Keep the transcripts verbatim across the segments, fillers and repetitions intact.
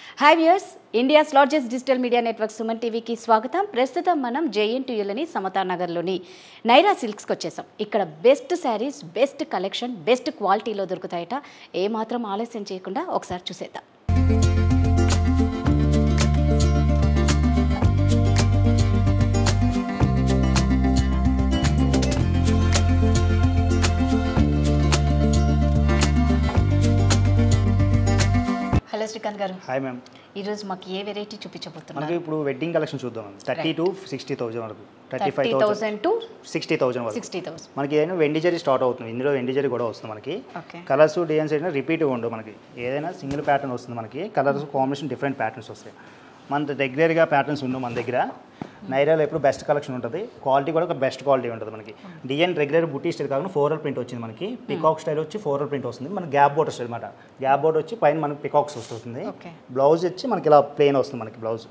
Hi viewers, India's largest digital media network Suman T V ki swagatam. ప్రస్తుతం మనం J N T U లోని సమతా నగర్లోని Naira silks కి వచ్చేసాం. ఇక్కడ best saris, best collection, best క్వాలిటీలో దొరుకుతాయట. ఏ మాత్రం ఆలస్యం చేయకుండా ఒకసారి చూసేద్దాం. హలో శ్రీకాంత్ గారు. Hi ma'am. ఈ రోజు మాకు ఏ వెరైటీ చూపించబోతున్నారు? మనకి ఇప్పుడు వెడ్డింగ్ కలెక్షన్ చూద్దాం. థర్టీ టు సిక్స్టీ థౌసండ్ వరకు, thirty five thousand to sixty thousand వరకు. సిక్స్టీ థౌసండ్ మనకి ఏదైనా వెండి జరీ స్టార్ట్ అవుతుంది. ఇందులో వెండి జరీ కూడా వస్తుంది మనకి. కలర్స్ డిజైన్స్ అయినా రిపీట్ ఉండవు. మనకి ఏదైనా సింగిల్ ప్యాటర్న్ వస్తుంది. మనకి కలర్స్ కాంబినేషన్ డిఫరెంట్ ప్యాటర్న్స్ వస్తాయి. మన రెగ్యులర్గా ప్యాటర్న్స్ ఉండవు మన దగ్గర. నైరాలో ఎప్పుడు బెస్ట్ కలెక్షన్ ఉంటుంది. క్వాలిటీ కూడా ఒక బెస్ట్ క్వాలిటీ ఉంటుంది. మనకి డిజైన్ రెగ్యులర్ బుటీ స్టైల్ కాకుండా ఫ్లోరల్ ప్రింట్ వచ్చింది. మనకి పికాక్ స్టైల్ వచ్చి ఫ్లోరల్ ప్రింట్ వస్తుంది. మన గ్యాప్ బోర్డర్ స్టైల్ అనమాట. గ్యాప్ బోర్డర్ వచ్చి పైన మనకి పికాక్స్ వస్తుంది. బ్లౌజ్ వచ్చి మనకి ఇలా ప్లెయిన్ వస్తుంది. మనకి బ్లౌజ్.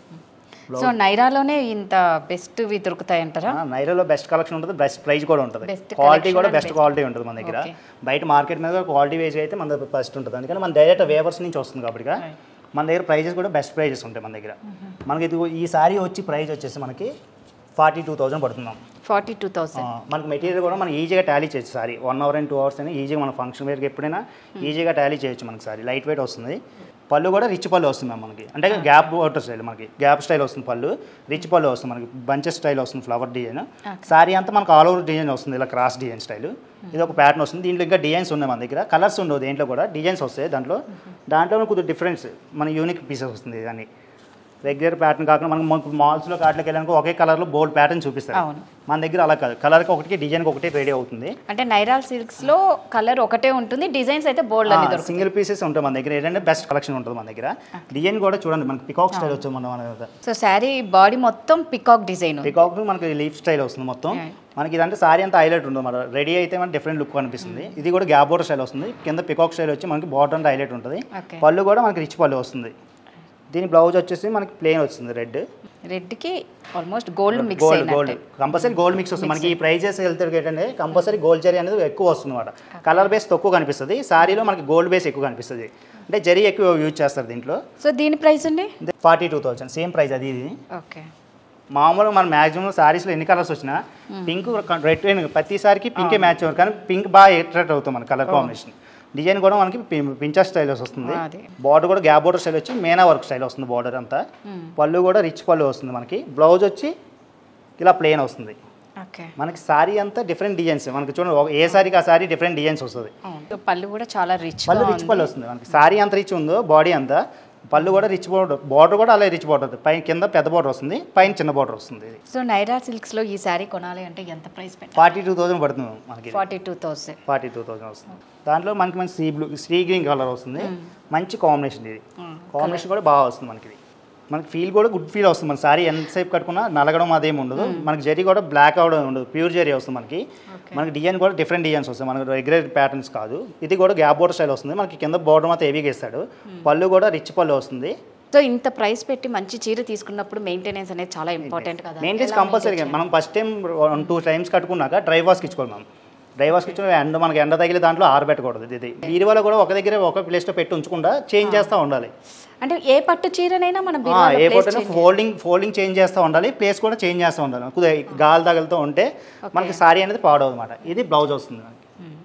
సో నైరాలోనే ఇంత బెస్ట్ వి దొరుకుతాయి అంటారా? నైరాలో బెస్ట్ కలెక్షన్ ఉంటుంది, బెస్ట్ ప్రైస్ కూడా ఉంటుంది, క్వాలిటీ కూడా బెస్ట్ క్వాలిటీ ఉంటుంది మన దగ్గర. బయట మార్కెట్ మీద క్వాలిటీ వేజ్ అయితే మన దగ్గర ఫస్ట్ ఉంటుంది. అందుకని మన డైరెక్ట్ వేవర్స్ నుంచి వస్తుంది కాబట్టి మన దగ్గర ప్రైజెస్ కూడా బెస్ట్ ప్రైజెస్ ఉంటాయి మన దగ్గర. మనకి ఇది ఈ సారీ వచ్చి ప్రైస్ వచ్చేసి మనకి ఫార్టీ టూ థౌసండ్ పడుతున్నాం. ఫార్టీ టూ థౌసండ్ మనకి మెటీరియల్ కూడా మనం ఈజీగా టాలీ చేయొచ్చు. Sari one hour and two hours అని ఈజీగా మన ఫంక్షన్ వేర్కి ఎప్పుడైనా ఈజీగా టాలీ చేయొచ్చు. మనకి సారీ లైట్ వెయిట్ వస్తుంది. పళ్ళు కూడా రిచ్ పళ్ళు వస్తుంది మనకి. అంటే గ్యాప్ బోర్డర్ స్టైల్, మనకి గ్యాప్ స్టైల్ వస్తుంది. పళ్ళు రిచ్ పళ్ళు వస్తుంది. మనకి బంచెస్ స్టైల్ వస్తుంది. Flower design. సారీ అంతా మనకు ఆల్ ఓవర్ డిజైన్ వస్తుంది. ఇలా క్రాస్ డిజైన్ స్టైల్. ఇది ఒక ప్యాటర్న్ వస్తుంది. దీంట్లో ఇంకా డిజైన్స్ ఉన్నాయి మన దగ్గర. కలర్స్ ఉండవు దేంట్లో కూడా, డిజైన్స్ వస్తాయి దాంట్లో. దాంట్లో కొద్దిగా డిఫరెన్స్ మన యూనిక్ పీసెస్ వస్తుంది. దాన్ని రెగ్యులర్ ప్యాటర్న్ కాకుండా మనం మనకు మాల్స్లో కాట్లకి వెళ్ళడానికి ఒకే కలర్లో బోల్డ్ ప్యాటర్న్ చూపిస్తారు. మన దగ్గర అలా కాదు. కలర్కి ఒకటి, డిజైన్కి ఒకటి రెడీ అవుతుంది. అంటే నైరా సిల్క్స్లో కలర్ ఒకటే ఉంటుంది, డిజైన్స్ అయితే బోల్డ్ అని దొరుకుతాయి. సింగిల్ పీసెస్ ఉంటాయి మన దగ్గర. ఏంటంటే బెస్ట్ కలెక్షన్ ఉంటుంది మన దగ్గర. డిజైన్ కూడా చూడండి మనకి పికాక్ స్టైల్ వచ్చింది మన మన సో శారీ బాడీ మొత్తం పికాక్ డిజైన్. పికాక్ మనకి లీఫ్ స్టైల్ వస్తుంది మొత్తం. మనకి ఇదంటే సారీ అంతా హైలైట్ ఉంటుంది. మన రెడీ అయితే మనకి డిఫరెంట్ లుక్ అనిపిస్తుంది. ఇది కూడా గ్యాప్ బోర్డర్ స్టైల్ వస్తుంది. కింద పికాక్ స్టైల్ వచ్చి మనకి బార్డర్ అంతా హైలైట్ ఉంటుంది. పళ్ళు కూడా మనకి రిచ్ పళ్ళు వస్తుంది. దీని బ్లౌజ్ వచ్చేసి మనకి ప్లెయిన్ వస్తుంది. రెడ్ రెడ్ కి almost gold mix gold gold compulsory gold mix వస్తుంది. మనకి ఈ ప్రైజెస్ వెళ్తే ఏంటంటే కంపల్సరీ గోల్డ్ జరీ అనేది ఎక్కువ వస్తుంది అనమాట. కలర్ బేస్ తక్కువ కనిపిస్తుంది. సారీలో మనకి గోల్డ్ బేస్ ఎక్కువ కనిపిస్తుంది. అంటే జరీ ఎక్కువ యూజ్ చేస్తారు దీంట్లో. సో దీని ప్రైస్ అండి forty two thousand same price అది. ఇది ఓకే. మామూలుగా మన మ్యాక్సిమం సారీస్లో ఎన్ని కలర్స్ వచ్చినా పింక్ రెడ్ ప్రతి సారీకి పింకే మ్యాచ్ అవ్వదు. కానీ పింక్ బాగా అట్రాక్ట్ అవుతుంది మన కలర్ కాంబినేషన్. డిజైన్ కూడా మనకి పించర్ స్టైల్ వస్తుంది. బార్డర్ కూడా గ్యాప్ బోర్డర్ స్టైల్ వచ్చి మేనా వర్క్ స్టైల్ వస్తుంది. బార్డర్ అంతా పళ్ళు కూడా రిచ్ పళ్ళు వస్తుంది. మనకి బ్లౌజ్ వచ్చి ఇలా ప్లెయిన్ వస్తుంది. మనకి సారీ అంతా డిఫరెంట్ డిజైన్స్. మనకి చూడండి ఏ సారీకి ఆ సారీ డిఫరెంట్ డిజైన్స్ వస్తుంది. పళ్ళు కూడా చాలా రిచ్ పళ్ళు రిచ్ పళ్ళు వస్తుంది. మనకి సారీ అంత రిచ్ ఉందో బాడీ అంతా పళ్ళు కూడా రిచ్ బోర్డర్. బార్డర్ కూడా అలా రిచ్ బార్డర్. పైన కింద పెద్ద బార్డర్ వస్తుంది, పైన చిన్న బార్డర్ వస్తుంది. సో నైరా సిల్క్స్ లో ఈ సారీ కొనాలి అంటే ఎంత ప్రైస్ పెట్టాలి? ఫార్టీ టూ థౌసండ్ పడుతుంది మనకి. Forty two thousand forty two thousand వస్తుంది. దాంట్లో మనకి మంచి sea blue, sea green colour వస్తుంది. మంచి కాంబినేషన్. ఇది కాంబినేషన్ కూడా బాగా వస్తుంది మనకి. మనకి ఫీల్ కూడా గుడ్ ఫీల్ వస్తుంది. మన సారీ ఎంతసేపు కట్టుకున్నా నలగడం అదేమి ఉండదు. మనకి జరీ కూడా బ్లాక్ అవడం ఉండదు. ప్యూర్ జరీ వస్తుంది మనకి. మనకి డిజైన్ కూడా డిఫరెంట్ డిజైన్స్ వస్తాయి. మనకి రెగ్యులర్ ప్యాటర్న్స్ కాదు. ఇది కూడా గ్యాప్ బోర్డర్ స్టైల్ వస్తుంది. మనకి కింద బోర్డర్ మాత్రం హెవీగా ఇస్తాడు. పళ్ళు కూడా రిచ్ పళ్ళు వస్తుంది. సో ఇంత ప్రైస్ పెట్టి మంచి చీర తీసుకున్నప్పుడు మెయింటెనెన్స్ అనేది చాలా ఇంపార్టెంట్ కదా. మెయింటెనెన్స్ కంపల్సరీగా. మనం first time one two times కట్టుకున్నాక డ్రై వాష్కి ఇచ్చుకోవాలి. మనం డ్రై వాష్కి ఇచ్చిన ఎండ మనకి ఎండ తగిలి దాంట్లో ఆరబెట్టకూడదు. ఇది బీరువాలో కూడా ఒక దగ్గర ఒక ప్లేస్లో పెట్టి ఉంచకుండా చేంజ్ చేస్తూ ఉండాలి. అంటే ఏ పట్టు చీరనైనా మనం ఏ పట్టు ఫోల్డింగ్ ఫోల్డింగ్ చేంజ్ చేస్తూ ఉండాలి. ప్లేస్ కూడా చేంజ్ చేస్తూ ఉండాలి. కొద్దిగా గాలి తగులుతూ ఉంటే మనకి సారీ అనేది పాడవు అనమాట. ఇది బ్లౌజ్ వస్తుంది మనకి.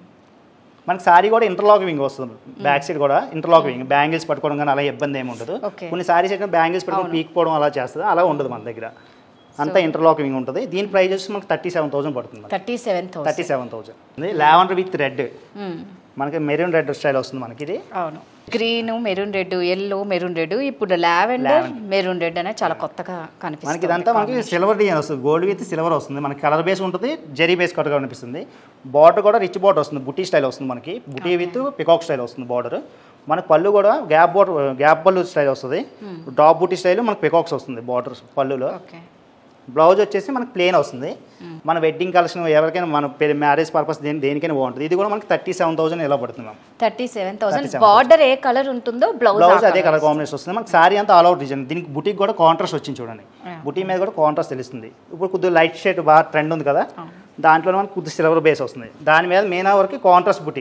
మనకి సారీ కూడా ఇంటర్లాక్ వింగ్ వస్తుంది. బ్యాక్ సైడ్ కూడా ఇంటర్లాక్ వింగ్. బ్యాంగిల్స్ పట్టుకోవడం కానీ అలా ఇబ్బంది ఏమి ఉండదు. కొన్ని సారీస్ అయితే బ్యాంగిల్స్ పట్టుకొని పీక్ పోవడం అలా చేస్తుంది. అలా ఉండదు మన దగ్గర. అంతా ఇంటర్లాక్ వింగ్ ఉంటుంది. దీని ప్రైస్ వచ్చి మనకి థర్టీ సెవెన్ థౌసండ్ పడుతుంది. Thirty seven thirty seven thousand lavender with red. మనకి మెరూన్ రెడ్ స్టైల్ వస్తుంది మనకి. ఇది అవును, green, maroon red, yellow, maroon red. ఇప్పుడు లావెండర్ మెరూన్ రెడ్ అనేది చాలా కొత్తగా కనిపిస్తుంది. మనకి ఇదంతా మనకి సిల్వర్ డిజైన్ వస్తుంది. గోల్డ్ విత్ సిల్వర్ వస్తుంది. మనకి కలర్ బేస్ ఉంటుంది, జరీ బేస్ కట్టుగా కనిపిస్తుంది. బార్డర్ కూడా రిచ్ బార్డర్ వస్తుంది. బుటీ స్టైల్ వస్తుంది మనకి. బుటీ విత్ పికాక్ స్టైల్ వస్తుంది బార్డర్. మనకి పళ్ళు కూడా గ్యాప్ బోర్డర్ గ్యాప్ పళ్ళు స్టైల్ వస్తుంది. డ్రాప్ బుటీ స్టైల్ మనకి పికాక్స్ వస్తుంది బార్డర్ పళ్ళులో. బ్లౌజ్ వచ్చేసి మనకి ప్లెయిన్ వస్తుంది. మన వెడ్డింగ్ కలెక్షన్ ఎవరికైనా మన మ్యారేజ్ పర్పస్ దేని దేనికైనా బాగుంటుంది. ఇది కూడా మనకి థర్టీ సెవెన్ థౌసండ్ ఎలా పడుతుంది ma'am. Thirty seven thousand border ఏ కలర్ ఉంటుందో బ్లౌజ్ బ్లౌజ్ అదే కలర్ కాంబినేషన్ వస్తుంది. మనకి సారీ అంతా ఆల్ అవుట్ డిజైన్. దీనికి బుటీకి కూడా కాంట్రాస్ట్ వచ్చింది చూడండి. బుటీ మీద కూడా కాంట్రాస్ట్ తెలుస్తుంది. ఇప్పుడు కొద్దిగా లైట్ షేడ్ బాగా ట్రెండ్ ఉంది కదా, దాంట్లో మనకి కొద్దిగా సిల్వర్ బేస్ వస్తుంది. దాని మీద మీనా వరకు కాంట్రాస్ట్ బుటీ.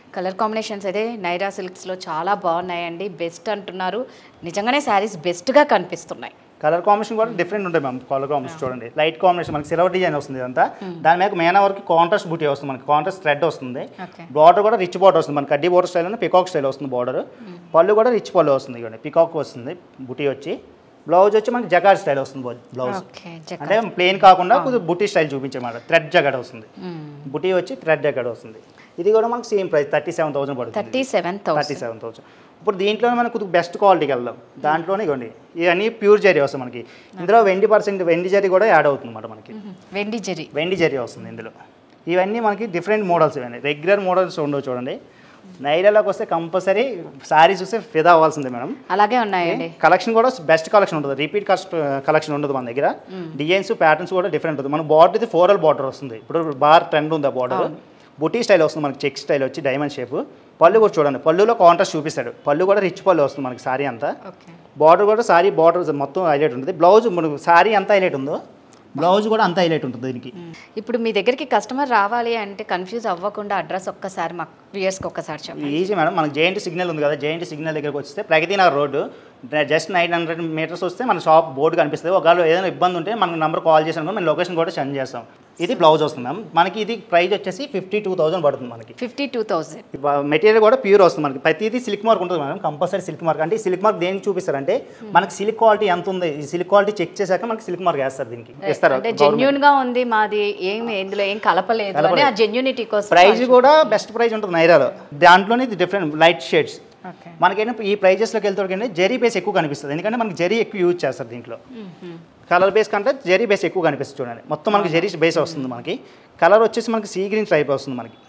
కలర్ కాంబినేషన్స్ అయితే నైరా సిల్క్స్లో చాలా బాగున్నాయండి, బెస్ట్ అంటున్నారు. నిజంగానే శారీస్ బెస్ట్గా కనిపిస్తున్నాయి. కలర్ కాంబినేషన్ కూడా డిఫరెంట్ ఉంటాయి మ్యామ్. కలర్ కాంబినేషన్ చూడండి, లైట్ కాంబినేషన్ మనకి సిల్వర్ డిజైన్ వస్తుంది ఇదంతా. దాని మీద మేనా వరకు కాంట్రాస్ట్ బూటీ వస్తుంది, మనకి కాంట్రాస్ట్ థ్రెడ్ వస్తుంది. బార్డర్ కూడా రిచ్ బార్డర్ వస్తుంది, మనకి కడ్డీ బార్డర్ స్టైల్ పికాక్ స్టైల్ వస్తుంది బార్డర్. పళ్ళు కూడా రిచ్ పళ్ళు వస్తుంది, ఇవ్వండి పికాక్ వస్తుంది బూటీ వచ్చి. బ్లౌజ్ వచ్చి మనకి జగాడ్ స్టైల్ వస్తుంది బ్లౌజ్, అంటే ప్లెయిన్ కాకుండా కొద్దిగా బుటీ స్టైల్ చూపించమాట. థ్రెడ్ జగాడ్ వస్తుంది, బుటీ వచ్చి థ్రెడ్ జగాడ్ వస్తుంది. ఇది కూడా మనకి same price thirty seven thousand పడుతుంది. Thirty seven thirty seven thousand ఇప్పుడు దీంట్లోనే మనకు కొద్దిగా బెస్ట్ క్వాలిటీకి వెళ్దాం. దాంట్లోనే ఇవ్వండి ఇవన్నీ ప్యూర్ జరీ వస్తుంది మనకి. ఇందులో వెండి పర్సెంట్ వెండి జరీ కూడా యాడ్ అవుతుంది అన్నమాట మనకి. వెండి జరీ వెండి జరీ వస్తుంది ఇందులో. ఇవన్నీ మనకి డిఫరెంట్ మోడల్స్, ఇవన్నీ రెగ్యులర్ మోడల్స్ ఉండవు చూడండి. నైరాలోకి వస్తే కంపల్సరీ శారీ చూస్తే ఫిదా అవ్వాల్సిందే మేడం. అలాగే ఉన్నాయండి. కలెక్షన్ కూడా బెస్ట్ కలెక్షన్ ఉంటుంది, రిపీట్ కస్ట్ కలెక్షన్ ఉండదు మన దగ్గర. డిజైన్స్ ప్యాటర్న్స్ కూడా డిఫరెంట్ ఉంటుంది. మన బార్డర్ ఇది ఫోరల్ బార్డర్ వస్తుంది, ఇప్పుడు బార్ ట్రెండ్ ఉంది ఆ బార్డర్. బుటీ స్టైల్ వస్తుంది మనకి, చెక్ స్టైల్ వచ్చి డైమండ్ షేప్. పళ్ళు కూడా చూడండి, పళ్ళులో కాంట్రాస్ట్ చూపిస్తాడు. పళ్ళు కూడా రిచ్ పళ్ళు వస్తుంది మనకి శారీ అంతా. బార్డర్ కూడా శారీ బార్డర్ మొత్తం హైలైట్ ఉంటుంది. బ్లౌజ్ మనకు శారీ అంతా హైలైట్ ఉందో బ్లౌజ్ కూడా అంత హైలైట్ ఉంటుంది దీనికి. ఇప్పుడు మీ దగ్గరికి కస్టమర్ రావాలి అంటే కన్ఫ్యూజ్ అవ్వకుండా అడ్రస్ ఒక్కసారి మాకు వ్యూయర్స్కి ఒక్కసారి చెప్పండి. ఈజీ మేడం, మనకు జేఎన్టీ సిగ్నల్ ఉంది కదా, జేఎన్టీ సిగ్నల్ దగ్గరికి వస్తే Pragathi Nagar road just nine hundred metres వస్తే మన షాప్ బోర్డు కనిపిస్తుంది. ఒకవేళ ఏదైనా ఇబ్బంది ఉంటే మనకు నెంబర్ కాల్ చేసాను, మేము లొకేషన్ కూడా సెండ్ చేస్తాం. ఇది బ్లౌజ్ వస్తుంది మ్యామ్. మనకి ఇది ప్రైస్ వచ్చేసి ఫిఫ్టీ టూ థౌసండ్ పడుతుంది మనకి. ఫిఫ్టీ టూ థౌసండ్ మెటీరియల్ కూడా ప్యూర్ వస్తుంది మనకి. ప్రతిదీ సిల్క్ మార్క్ ఉంటుంది మేడం, కంపల్సరీ సిల్క్ మార్క్. అంటే సిల్క్ మార్క్ దేనికి చూపిస్తారంటే మనకి సిల్క్ క్వాలిటీ ఎంత ఉంది, ఈ సిల్క్ క్వాలిటీ చెక్ చేశాక మనకి సిల్క్ మార్క్ వేస్తారు దీనికి, ఇస్తారు. జెన్యూన్ గా ఉంది మాది, ఏమి ఇందులో ఏం కలపలేదు అని ఆ జెన్యూనిటీ కోసం. ప్రైస్ కూడా బెస్ట్ ప్రైస్ ఉంటుంది నైరాలో. దాంట్లోనే ఇది డిఫరెంట్ లైట్ షేడ్స్. మనకేంటో ఈ ప్రైజెస్లోకి వెళ్తాడు జరీ బేస్ ఎక్కువ కనిపిస్తుంది, ఎందుకంటే మనకి జరీ ఎక్కువ యూజ్ చేస్తారు దీంట్లో. కలర్ బేస్ కంటే జరీ బేస్ ఎక్కువ కనిపిస్తుంది చూడండి. మొత్తం మనకి జరీ బేస్ వస్తుంది మనకి. కలర్ వచ్చేసి మనకి సీ గ్రీన్ టైప్ వస్తుంది మనకి.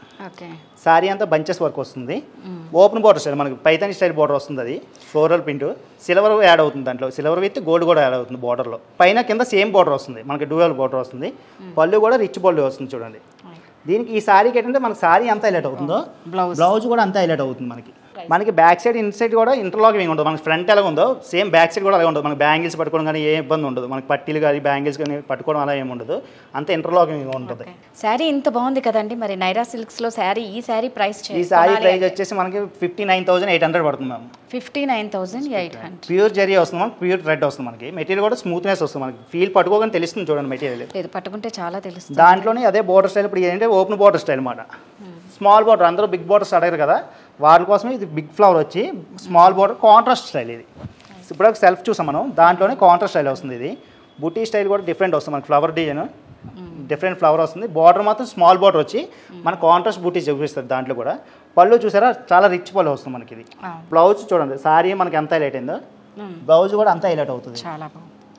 సారీ అంతా బంచెస్ వర్క్ వస్తుంది. ఓపెన్ బార్డర్ స్టైల్ మనకి పైతాని స్టైల్ బార్డర్ వస్తుంది. అది ఫ్లోరల్ ప్రింట్, సిల్వర్ యాడ్ అవుతుంది దాంట్లో. సిల్వర్ విత్ గోల్డ్ కూడా యాడ్ అవుతుంది బార్డర్లో. పైన కింద సేమ్ బార్డర్ వస్తుంది మనకి, డ్యూయల్ బార్డర్ వస్తుంది. పళ్ళు కూడా రిచ్ పళ్ళు వస్తుంది చూడండి. దీనికి ఈ సారీకి ఏంటంటే మనకి సారీ అంతా హైలైట్ అవుతుందో బ్లౌజ్ కూడా అంతా హైలైట్ అవుతుంది మనకి. మనకి బ్యాక్ సైడ్ ఇన్సైడ్ కూడా ఇంటర్లాకింగ్ ఏమి ఉండదు. మనకి ఫ్రంట్ ఎలా ఉందో సేమ్ బ్యాక్ సైడ్ కూడా అలాగే ఉండదు. మనకి బ్యాంగిల్స్ పట్టుకోవడం కానీ ఏ ఇబ్బంది ఉండదు. మనకి పట్టీలు కానీ బ్యాంగిల్స్ కానీ పట్టుకోవడం అలా ఏమి ఉండదు, అంత ఇంటర్లాకింగ్ ఉంటుంది. శారీ ఇంత బాగుంది కదండి, మరి నైరా సిల్క్స్ లో శారీ ఈ శారీ ప్రైస్ ఈ శారీ ప్రైస్ వచ్చేసి మనకి fifty nine thousand eight hundred పడుతుంది ma'am. Fifty nine thousand eight hundred pure zari వస్తుంది మనకి, ప్యూర్ థ్రెడ్ వస్తుంది మనకి. మెటీరియల్ కూడా స్మూత్నెస్ వస్తుంది మనకి, ఫీల్ పట్టుకోగానే తెలుస్తుంది చూడండి మెటీరియల్. లేదు పట్టుకుంటే చాలా తెలుస్తుంది. దాంట్లోనే అదే బోర్డర్ స్టైల్. ఇప్పుడు ఏంటంటే ఓపెన్ బోర్డర్ స్టైల్ అన్నమాట. స్మాల్ బోర్డర్, అందరూ బిగ్ బోర్డర్స్ అడగారు కదా, వాళ్ళ కోసమే ఇది బిగ్ ఫ్లవర్ వచ్చి స్మాల్ బోర్డర్ కాంట్రాస్ట్ స్టైల్. ఇది ఇప్పుడు సెల్ఫ్ చూసాం మనం, దాంట్లోనే కాంట్రాస్ట్ స్టైల్ వస్తుంది. ఇది బుటీ స్టైల్ కూడా డిఫరెంట్ వస్తుంది మనకి, ఫ్లవర్ డిజైన్ డిఫరెంట్ ఫ్లవర్ వస్తుంది. బార్డర్ మాత్రం స్మాల్ బార్డర్ వచ్చి మన కాంట్రాస్ట్ బూటీ చూపిస్తుంది. దాంట్లో కూడా పళ్ళు చూసారా చాలా రిచ్ పళ్ళు వస్తుంది మనకి. ఇది బ్లౌజ్ చూడండి, సారీ మనకి ఎంత హైలైట్ అయిందో బ్లౌజ్ కూడా అంత హైలైట్ అవుతుంది. చాలా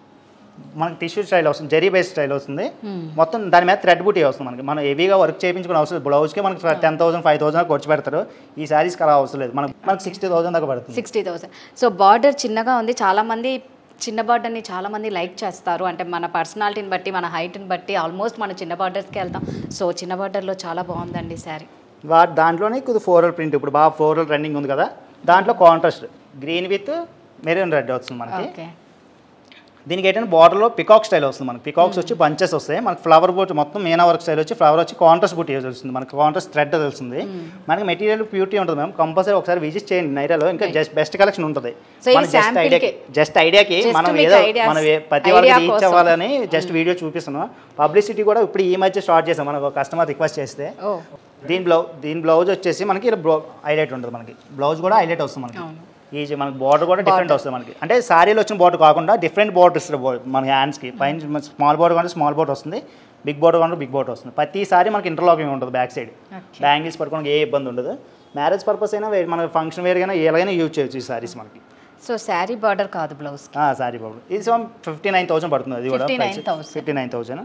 మనకి టిష్యూ స్టైల్ వస్తుంది, జరీ బేస్ స్టైల్ వస్తుంది మొత్తం. దాని మీద థ్రెడ్ బూటీ వస్తుంది మనకి. మనం హెవీగా వర్క్ చేయించుకునే అవసరం. బ్లౌజ్కి మనకి టెన్ థౌసండ్ ఫైవ్ థౌసండ్ ఖర్చు పెడతారు. ఈ శారీస్కి అలా అవసరం లేదు, మనకి మనకి సిక్స్టీ థౌసండ్ దాకా పడుతుంది. సిక్స్టీ థౌసండ్ సో బార్డర్ చిన్నగా ఉంది. చాలా మంది చిన్న బార్డర్ని చాలా మంది లైక్ చేస్తారు, అంటే మన పర్సనాలిటీని బట్టి మన హైట్ని బట్టి ఆల్మోస్ట్ మన చిన్న బార్డర్స్కి వెళ్తాం. సో చిన్న బార్డర్లో చాలా బాగుందండి శారీ. వా దాంట్లోనే కొద్దిగా ఫ్లోరల్ ప్రింట్, ఇప్పుడు బాగా ఫ్లోరల్ రన్నింగ్ ఉంది కదా, దాంట్లో contrast green with maroon red వస్తుంది మనకి. దీనికి ఏంటంటే బార్డర్లో పికాక్ స్టైల్ వస్తుంది మనకి. పికాక్స్ వచ్చి బంచెస్ వస్తాయి మనకి. ఫ్లవర్ బోట్ మొత్తం మీనా వర్క్ స్టైల్ వచ్చి ఫ్లవర్ వచ్చి కాంట్రాస్ట్ బూటీ వస్తుంది మనకి, కాంట్రాస్ట్ థ్రెడ్ తెలుస్తుంది మనకి. మెటీరియల్ ప్యూరిటీ ఉంటుంది మ్యామ్. కంపల్సరీ ఒకసారి విజిట్ చేయండి నైరాలో, ఇంకా జస్ట్ బెస్ట్ కలెక్షన్ ఉంటుంది. జస్ట్ ఐడియాకి జస్ట్ ఐడియాకి మనం ఏదో మనం ప్రతి వాళ్ళకి రీచ్ అవ్వాలని జస్ట్ వీడియో చూపిస్తున్నాం. పబ్లిసిటీ కూడా ఇప్పుడు ఈ మధ్య స్టార్ట్ చేసాం. మనకు కస్టమర్ రిక్వెస్ట్ చేస్తే దీని బ్లౌజ్ దీని బ్లౌజ్ వచ్చేసి మనకి ఇలా హైలైట్ ఉంటుంది మనకి. బ్లౌజ్ కూడా హైలైట్ వస్తుంది మనకి. ఈజీ మనకి బార్డర్ కూడా డిఫరెంట్ వస్తుంది మనకి. అంటే శారీలో వచ్చిన బార్డర్ కాకుండా డిఫరెంట్ బార్డర్ ఇస్తుంది మన హ్యాండ్స్కి. పైన స్మాల్ బార్డర్ కంటే స్మాల్ బార్డర్ వస్తుంది, బిగ్ బార్డర్ కంటే బిగ్ బార్డర్ వస్తుంది. ప్రతి సారీ మనకి ఇంటర్లాకింగ్ ఉంటుంది బ్యాక్ సైడ్. బ్యాంగిల్స్ పట్టుకోవడానికి ఏ ఇబ్బంది ఉండదు. మ్యారేజ్ పర్పస్ అయినా మన ఫంక్షన్ వేర్గా ఎలాగైనా యూజ్ చేయొచ్చు ఈ సారీస్ మనకి. సో శారీ బార్డర్ కాదు బ్లౌజ్, శారీ బార్డర్. ఇది ఫిఫ్టీ నైన్ థౌసండ్ పడుతుంది. అది కూడా ఫిఫ్టీ నైన్ థౌసండ్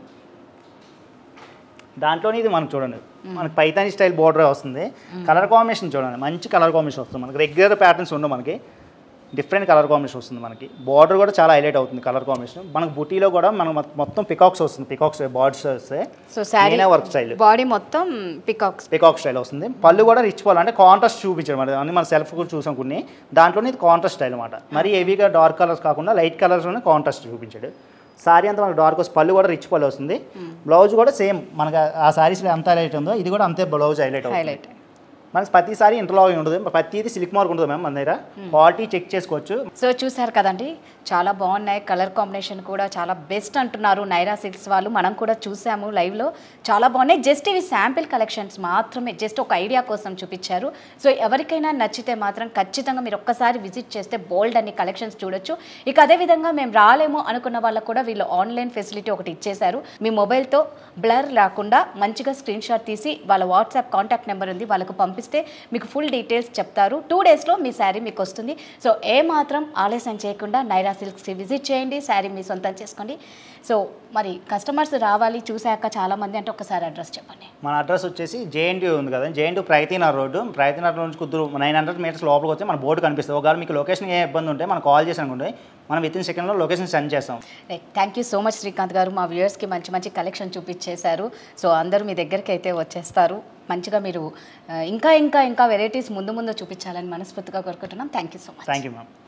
దాంట్లోనే ఇది మనకు చూడండి మనకి పైతాని స్టైల్ బోర్డర్ వస్తుంది. కలర్ కాంబినేషన్ చూడండి, మంచి కలర్ కాంబినేషన్ వస్తుంది మనకి. రెగ్యులర్ ప్యాటర్న్స్ ఉండవు మనకి, డిఫరెంట్ కలర్ కాంబినేషన్ వస్తుంది మనకి. బార్డర్ కూడా చాలా హైలైట్ అవుతుంది కలర్ కాంబినేషన్. మనకి బుటీలో కూడా మనకు మొత్తం పికాక్స్ వస్తుంది, పికాక్స్ బార్డర్స్ వస్తాయి. So sari work style body మొత్తం పికాక్స్ పికాక్ స్టైల్ వస్తుంది. పళ్ళు కూడా రిచ్ పళ్ళు, అంటే కాంట్రాస్ట్ చూపించారు మరి. అన్ని మన సెల్ఫ్ కూడా చూసాం కొన్ని. దాంట్లోనే ఇది కాంట్రాస్ట్ స్టైల్ అనమాట. మరి హెవీగా డార్క్ కలర్స్ కాకుండా లైట్ కలర్స్లోనే కాంట్రాస్ట్ చూపించాడు. సారీ అంతా మనకు డార్క్ వస్తుంది, పళ్ళు కూడా రిచ్ పళ్ళు వస్తుంది. బ్లౌజ్ కూడా సేమ్ మనకి ఆ సారీస్లో ఎంత హైలైట్ ఉందో ఇది కూడా అంతే బ్లౌజ్ హైలైట్ అవుతుంది. మనకి ప్రతిసారి ఇంటర్లాగింగ్ ఉంటుంది, ప్రతిది సిల్క్ మార్క్ ఉంటుంది మ్యామ్ మన దగ్గర. క్వాలిటీ చెక్ చేసుకోవచ్చు. సో చూసారు కదండి, చాలా బాగున్నాయి. కలర్ కాంబినేషన్ కూడా చాలా బెస్ట్ అంటున్నారు నైరా సిల్క్స్ వాళ్ళు. మనం కూడా చూసాము లైవ్లో, చాలా బాగున్నాయి. జస్ట్ ఇవి శాంపిల్ కలెక్షన్స్ మాత్రమే, జస్ట్ ఒక ఐడియా కోసం చూపించారు. సో ఎవరికైనా నచ్చితే మాత్రం ఖచ్చితంగా మీరు ఒక్కసారి విజిట్ చేస్తే బోల్డ్ అన్ని కలెక్షన్స్ చూడొచ్చు. ఇక అదేవిధంగా మేము రాలేమో అనుకున్న వాళ్ళకు కూడా వీళ్ళు ఆన్లైన్ ఫెసిలిటీ ఒకటి ఇచ్చేశారు. మీ మొబైల్తో బ్లర్ రాకుండా మంచిగా స్క్రీన్ షాట్ తీసి వాళ్ళ వాట్సాప్ కాంటాక్ట్ నెంబర్ ఉంది, వాళ్ళకు పంపిస్తే మీకు ఫుల్ డీటెయిల్స్ చెప్తారు. టూ డేస్లో మీ శారీ మీకు వస్తుంది. సో ఏ మాత్రం ఆలస్యం చేయకుండా నైరా సిల్క్స్కి విజిట్ చేయండి, శారీ మీ సొంతం చేసుకోండి. సో మరి కస్టమర్స్ రావాలి చూశాక చాలామంది అంటే ఒకసారి అడ్రస్ చెప్పండి. మన అడ్రస్ వచ్చేసి జేఎన్టీ ఉంది కదా, జేఎన్టీ ప్రగతినగర్ రోడ్డు. ప్రగతినగర్ నుంచి కుదురు నైన్ హండ్రెడ్ మీటర్స్ లోపలికి వచ్చి మన బోర్డు కనిపిస్తుంది. ఒకవేళ మీకు లొకేషన్ ఏ ఇబ్బంది ఉంటే మనం కాల్ చేసి అనుకుంటే మనం విత్ ఇన్ సెకండ్లో లొకేషన్ సెండ్ చేస్తాం. Right, thank you so much Srikanth garu. మా వ్యూయర్స్కి మంచి మంచి కలెక్షన్ చూపించేశారు. సో అందరూ మీ దగ్గరికి అయితే వచ్చేస్తారు. మంచిగా మీరు ఇంకా ఇంకా ఇంకా వెరైటీస్ ముందు ముందు చూపించాలని మనస్ఫూర్తిగా కోరుకుంటున్నాం. Thank you so much. Thank you ma'am.